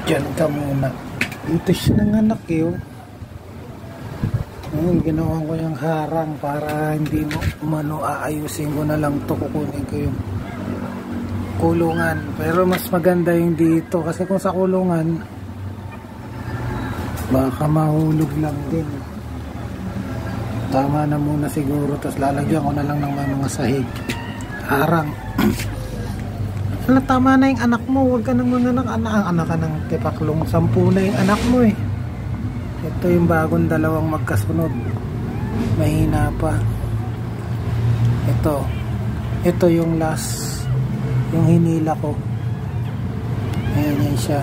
Diyan ka muna. Ito siya ng anak eh. Ngayon, ginawa ko yung harang para hindi mo umano, aayusin ko na lang to, kukunin ko yung kulungan. Pero mas maganda yung dito kasi kung sa kulungan baka mahulog lang din. Tama na muna siguro, tapos lalagyan ko na lang ng mga sahig. Harang. Wala, tama na yung anak mo, huwag ka nang mga anak ka ng tipaklong. 10 na yung anak mo eh. Ito yung bagong dalawang magkasunod, mahina pa. Ito yung last, yung hinila ko. Ayan, yan siya.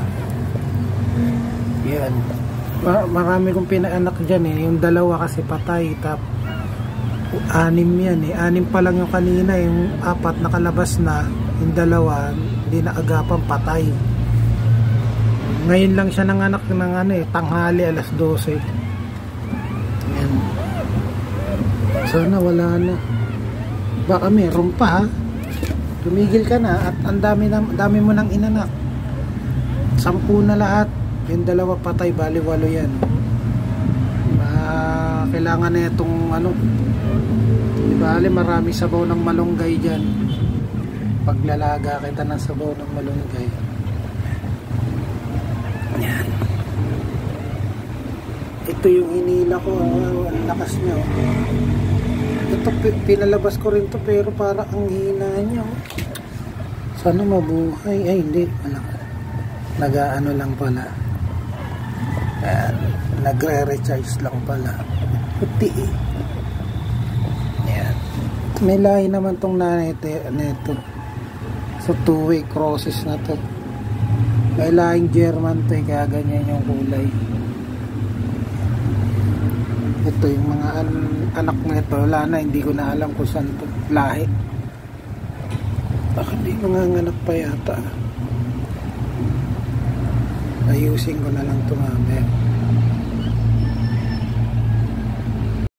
Yan, marami kong pinaanak dyan eh. Yung dalawa kasi patay, 6 yan eh. 6 pa lang yung kanina, yung 4 nakalabas na, yung dalawa hindi na agapan, patay. Ngayon lang siya nanganak ng tanghali, alas 12. Ayan. Sana wala na. Baka meron pa ha. Tumigil ka na at ang dami mo nang inanak. 10 na lahat. Yung dalawa patay, bali 8 yan. Kailangan na itong di bali marami sabaw ng malunggay dyan. Paglalaga kita ng sabaw ng malunggay. Yan. Ito yung hinila ko, ang lakas niya. Ito pinalabas ko rin to pero para ang hina niya. Sana mabuhay. Ay hindi, nag-ano lang pala. Yan. Nagre-recharge lang pala. Puti eh. Yan. May lahi naman tong neto. So 2-way crosses na to. May lahing German to, kaya ganyan yung kulay. Ito yung mga anak nito, wala na, hindi ko na alam kung saan to lahi. Baka di mga anak pa yata. Ayusin ko na lang ito mamaya.